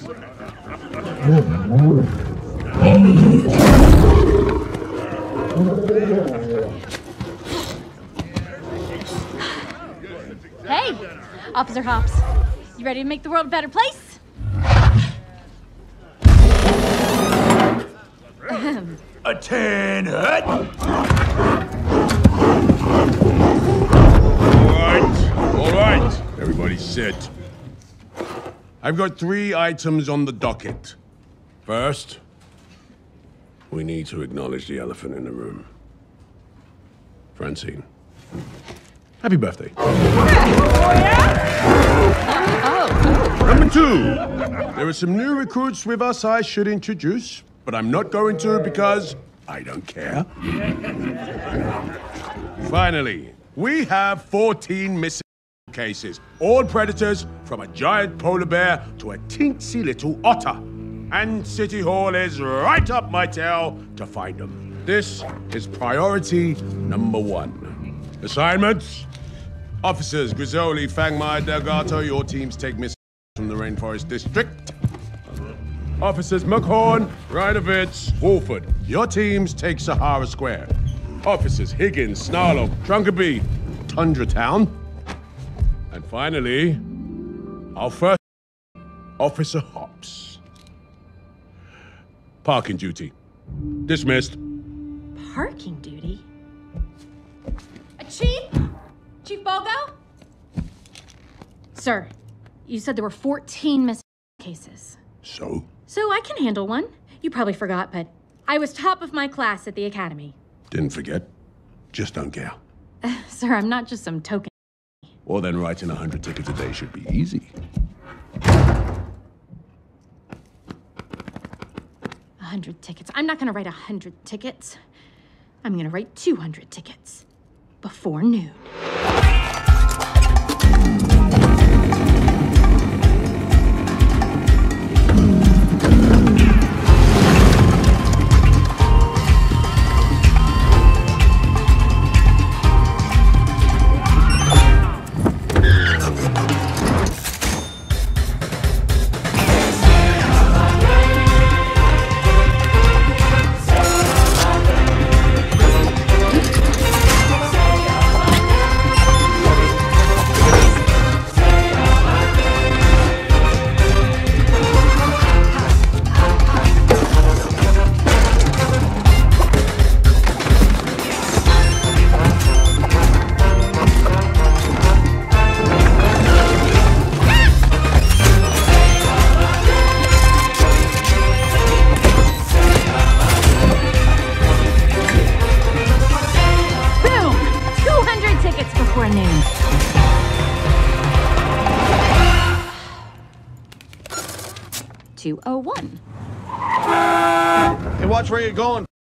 Hey, Officer Hops. You ready to make the world a better place? A 10 hut. All right. Everybody sit. I've got 3 items on the docket. First, we need to acknowledge the elephant in the room. Francine. Happy birthday. Number 2, there are some new recruits with us I should introduce, but I'm not going to because I don't care. Finally, we have 14 missing cases, all predators from a giant polar bear to a teensy little otter. And City Hall is right up my tail to find them. This is priority number 1. Assignments? Officers Grizzoli, Fangmai, Delgato, your teams take missing from the Rainforest District. Officers McHorn, Rhinovitz, Wolford, your teams take Sahara Square. Officers Higgins, Snarlow, Trunkaby, Tundra Town. And finally, our first Officer Hops. Parking duty. Dismissed. Parking duty? Chief? Chief Bogo? Sir, you said there were 14 missing cases. So? So I can handle one. You probably forgot, but I was top of my class at the academy. Didn't forget. Just don't care. Sir, I'm not just some token. Well, then writing 100 tickets a day should be easy. 100 tickets. I'm not gonna write 100 tickets. I'm gonna write 200 tickets. Before noon. Hey, watch where you're going.